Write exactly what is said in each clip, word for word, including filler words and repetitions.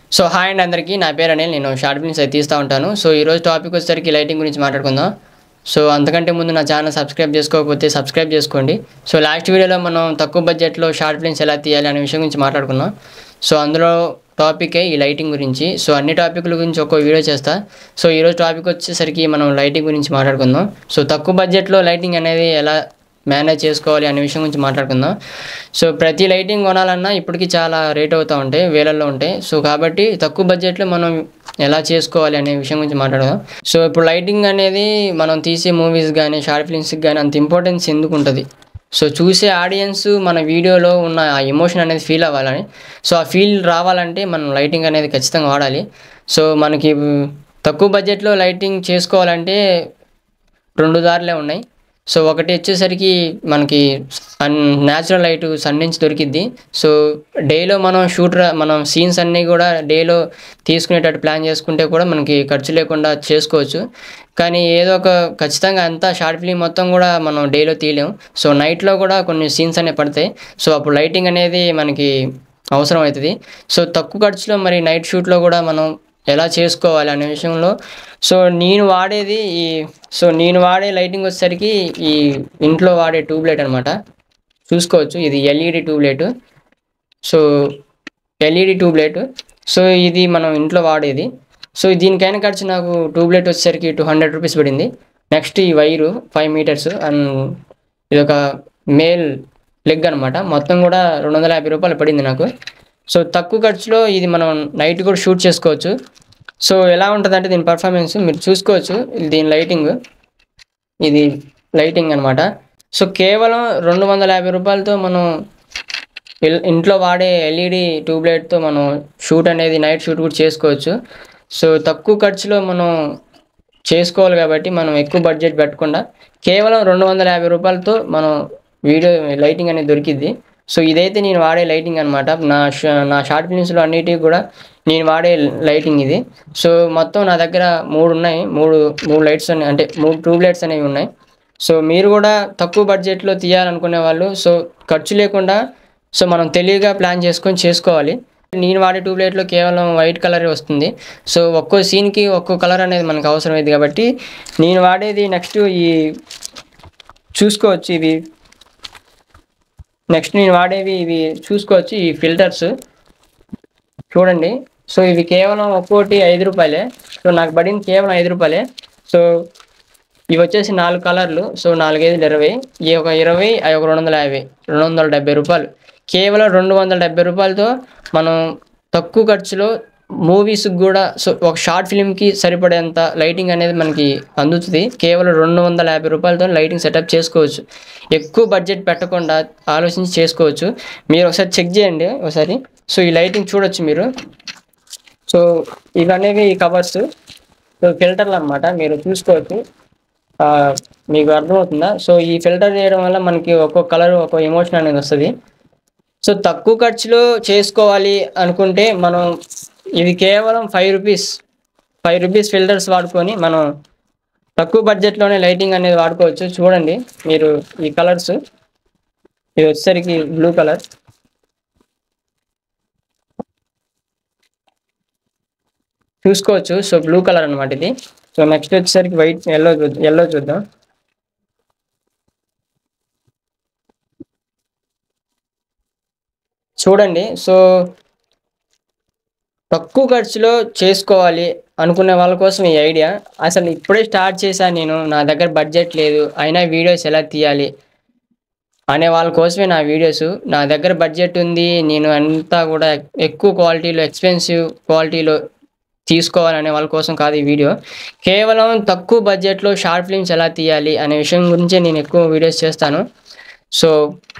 So hi అండి అందరికీ, నా పేరు అనిల్. నేను షార్ట్ ఫిల్మ్స్ అయితే తీస్తూ ఉంటాను. సో ఈరోజు టాపిక్ వచ్చేసరికి లైటింగ్ గురించి మాట్లాడుకుందాం. సో అంతకంటే ముందు నా ఛానల్ సబ్స్క్రైబ్ చేసుకోకపోతే సబ్స్క్రైబ్ చేసుకోండి. సో లాస్ట్ వీడియోలో మనం తక్కువ బడ్జెట్లో షార్ట్ ఫిల్మ్స్ ఎలా తీయాలి అనే విషయం గురించి మాట్లాడుకున్నాం. సో అందులో టాపికే ఈ లైటింగ్ గురించి. సో అన్ని టాపిక్ల గురించి ఒక్కో వీడియో చేస్తా. సో ఈరోజు టాపిక్ వచ్చేసరికి మనం లైటింగ్ గురించి మాట్లాడుకుందాం. సో తక్కువ బడ్జెట్లో లైటింగ్ అనేది ఎలా మేనేజ్ చేసుకోవాలి అనే విషయం గురించి మాట్లాడుకుందాం. సో ప్రతి లైటింగ్ కొనాలన్నా ఇప్పటికీ చాలా రేట్ అవుతూ ఉంటాయి, వేలల్లో ఉంటాయి. సో కాబట్టి తక్కువ బడ్జెట్లో మనం ఎలా చేసుకోవాలి అనే విషయం గురించి మాట్లాడదాం. సో ఇప్పుడు లైటింగ్ అనేది మనం తీసే మూవీస్ కానీ షార్ట్ ఫిల్మ్స్కి కానీ అంత ఇంపార్టెన్స్ ఎందుకు ఉంటుంది? సో చూసే ఆడియన్స్ మన వీడియోలో ఉన్న ఆ ఎమోషన్ అనేది ఫీల్ అవ్వాలని, సో ఆ ఫీల్ రావాలంటే మనం లైటింగ్ అనేది ఖచ్చితంగా వాడాలి. సో మనకి తక్కువ బడ్జెట్లో లైటింగ్ చేసుకోవాలంటే రెండు దారులే ఉన్నాయి. సో ఒకటి వచ్చేసరికి మనకి న్యాచురల్ లైట్ సన్ నుంచి దొరికిద్ది. సో డేలో మనం షూట్ మనం సీన్స్ అన్నీ కూడా డేలో తీసుకునేటట్టు ప్లాన్ చేసుకుంటే కూడా మనకి ఖర్చు లేకుండా చేసుకోవచ్చు. కానీ ఏదో ఒక ఖచ్చితంగా అంతా షార్ట్ ఫిల్మ్ మొత్తం కూడా మనం డేలో తీయలేము. సో నైట్లో కూడా కొన్ని సీన్స్ అనేవి పడతాయి. సో అప్పుడు లైటింగ్ అనేది మనకి అవసరం అవుతుంది. సో తక్కువ ఖర్చులో మరి నైట్ షూట్లో కూడా మనం ఎలా చేసుకోవాలి అనే విషయంలో సో నేను వాడేది ఈ సో నేను వాడే లైటింగ్ వచ్చేసరికి ఈ ఇంట్లో వాడే ట్యూబ్ లైట్ అనమాట. చూసుకోవచ్చు, ఇది LED tube light. So LED tube light so ఇది మనం ఇంట్లో వాడేది. సో దీనికైనా ఖర్చు నాకు ట్యూబ్ లైట్ వచ్చేసరికి టూ హండ్రెడ్ రూపీస్ పడింది. నెక్స్ట్ ఈ వైరు ఫైవ్ మీటర్స్ అండ్ ఇది ఒక మేల్ లెగ్ అనమాట. మొత్తం కూడా రెండు వందల యాభై రూపాయలు పడింది నాకు. సో తక్కువ ఖర్చులో ఇది మనం నైట్ కూడా షూట్ చేసుకోవచ్చు. సో ఎలా ఉంటుందంటే దీని పర్ఫార్మెన్స్ మీరు చూసుకోవచ్చు. దీని లైటింగ్, ఇది లైటింగ్ అనమాట. సో కేవలం రెండు వందల యాభై రూపాయలతో మనం ఇంట్లో వాడే ఎల్ఈడి ట్యూబ్ లైట్తో మనం షూట్ అనేది నైట్ షూట్ కూడా చేసుకోవచ్చు. సో తక్కువ ఖర్చులో మనం చేసుకోవాలి కాబట్టి మనం ఎక్కువ బడ్జెట్ పెట్టకుండా కేవలం రెండు వందల యాభై రూపాయలతో మనం వీడియో లైటింగ్ అనేది దొరికిద్ది. సో ఇదైతే నేను వాడే లైటింగ్ అనమాట. నా నా షార్ట్ ఫిల్మ్స్లో అన్నిటికీ కూడా నేను వాడే లైటింగ్ ఇది. సో మొత్తం నా దగ్గర మూడు ఉన్నాయి, మూడు మూడు లైట్స్ ఉన్నాయి, అంటే మూడు ట్యూబ్ లైట్స్ అనేవి ఉన్నాయి. సో మీరు కూడా తక్కువ బడ్జెట్లో తీయాలనుకునే వాళ్ళు సో ఖర్చు లేకుండా సో మనం తెలివిగా ప్లాన్ చేసుకొని చేసుకోవాలి. నేను వాడే ట్యూబ్ లైట్లో కేవలం వైట్ కలర్ వస్తుంది. సో ఒక్కో సీన్కి ఒక్కో కలర్ అనేది మనకు అవసరమైంది కాబట్టి నేను వాడేది నెక్స్ట్ ఈ చూసుకోవచ్చు ఇవి నెక్స్ట్ నేను వాడేవి ఇవి చూసుకోవచ్చు ఈ ఫిల్టర్స్ చూడండి. సో ఇవి కేవలం ఒక్కోటి ఐదు రూపాయలే. సో నాకు పడింది కేవలం ఐదు రూపాయలే. సో ఇవి వచ్చేసి నాలుగు కలర్లు. సో నాలుగైదు ఇరవై, ఈ ఒక ఇరవై, అవి ఒక రెండు వందల యాభై రెండు వందల డెబ్బై రూపాయలు. కేవలం రెండు వందల డెబ్బై రూపాయలతో మనం తక్కువ ఖర్చులో మూవీస్కి కూడా సో ఒక షార్ట్ ఫిల్మ్కి సరిపడేంత లైటింగ్ అనేది మనకి అందుతుంది. కేవలం రెండు వందల యాభై రూపాయలతో లైటింగ్ సెటప్ చేసుకోవచ్చు. ఎక్కువ బడ్జెట్ పెట్టకుండా ఆలోచించి చేసుకోవచ్చు. మీరు ఒకసారి చెక్ చేయండి ఒకసారి. సో ఈ లైటింగ్ చూడొచ్చు మీరు. సో ఇవనేవి ఈ కవర్స్, సో ఫిల్టర్లు అనమాట. మీరు చూసుకోవచ్చు, మీకు అర్థమవుతుందా? సో ఈ ఫిల్టర్ చేయడం వల్ల మనకి ఒక్కొక్క కలర్ ఒక్కో ఎమోషన్ అనేది వస్తుంది. సో తక్కువ ఖర్చులో చేసుకోవాలి అనుకుంటే మనం ఇది కేవలం five rupees five rupees filters వాడుకొని మనం తక్కువ బడ్జెట్లోనే లైటింగ్ అనేది వాడుకోవచ్చు. చూడండి మీరు ఈ కలర్స్, ఇది వచ్చేసరికి బ్లూ కలర్, చూసుకోవచ్చు. సో బ్లూ కలర్ అనమాట ఇది. సో నెక్స్ట్ వచ్చేసరికి వైట్ ఎల్లో ఎల్లో చూద్దాం. చూడండి. సో తక్కువ ఖర్చులో చేసుకోవాలి అనుకునే వాళ్ళ కోసం ఈ ఐడియా. అసలు ఇప్పుడే స్టార్ట్ చేశాను నేను, నా దగ్గర బడ్జెట్ లేదు అయినా వీడియోస్ ఎలా తీయాలి అనే వాళ్ళ కోసమే నా వీడియోస్. నా దగ్గర బడ్జెట్ ఉంది, నేను అంతా కూడా ఎక్కువ క్వాలిటీలో ఎక్స్పెన్సివ్ క్వాలిటీలో తీసుకోవాలనే వాళ్ళ కోసం కాదు ఈ వీడియో. కేవలం తక్కువ బడ్జెట్లో షార్ట్ ఫిల్మ్స్ ఎలా తీయాలి అనే విషయం గురించే నేను ఎక్కువ వీడియోస్ చేస్తాను. సో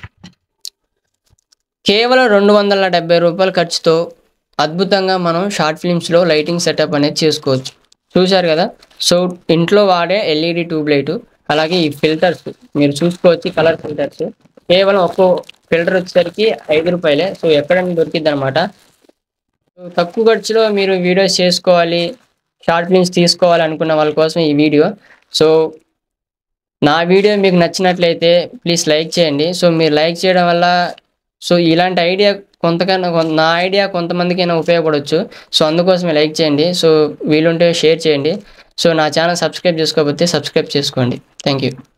కేవలం రెండు వందల డెబ్బై రూపాయల ఖర్చుతో అద్భుతంగా మనం షార్ట్ ఫిల్మ్స్లో లైటింగ్ సెటప్ అనేది చేసుకోవచ్చు. చూశారు కదా. సో ఇంట్లో వాడే ఎల్ఈడి ట్యూబ్ లైటు, అలాగే ఈ ఫిల్టర్స్ మీరు చూసుకోవచ్చు, కలర్ ఫిల్టర్స్. కేవలం ఒక్కో ఫిల్టర్ వచ్చేసరికి ఐదు రూపాయలే. సో ఎక్కడైనా దొరికిద్ది అనమాట. తక్కువ ఖర్చులో మీరు వీడియోస్ చేసుకోవాలి, షార్ట్ ఫిల్మ్స్ తీసుకోవాలి అనుకున్న వాళ్ళ కోసం ఈ వీడియో. సో నా వీడియో మీకు నచ్చినట్లయితే ప్లీజ్ లైక్ చేయండి. సో మీరు లైక్ చేయడం వల్ల సో ఇలాంటి ఐడియా కొంతకన్నా కొంత నా ఐడియా కొంతమందికైనా ఉపయోగపడవచ్చు. సో అందుకోసమే లైక్ చేయండి. సో వీలుంటే షేర్ చేయండి. సో నా ఛానల్ సబ్స్క్రైబ్ చేసుకోకపోతే సబ్స్క్రైబ్ చేసుకోండి. Thank you.